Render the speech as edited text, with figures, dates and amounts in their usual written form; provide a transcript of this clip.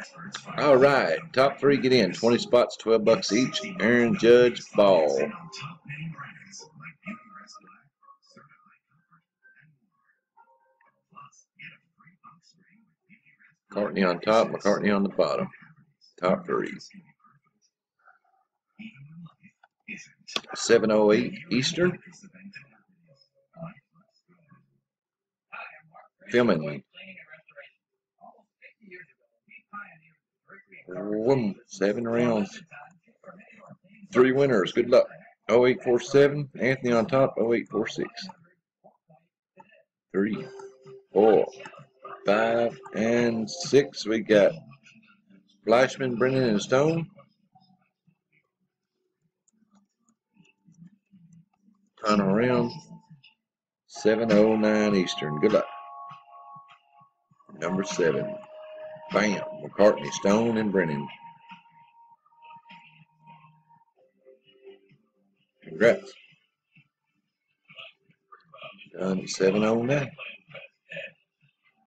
All right, top three get in. 20 spots, $12 each. Aaron Judge ball. McCartney on top, McCartney on the bottom. Top three. 7:08 Eastern. Filming. 7 rounds. 3 winners. Good luck. 0847. Anthony on top. 0846. 3, 4, 5, and 6. We got Flashman, Brennan, and Stone. Final round. 7:09 Eastern. Good luck. Number 7. Bam. McCartney, Stone, and Brennan. Congrats. Done 7:09.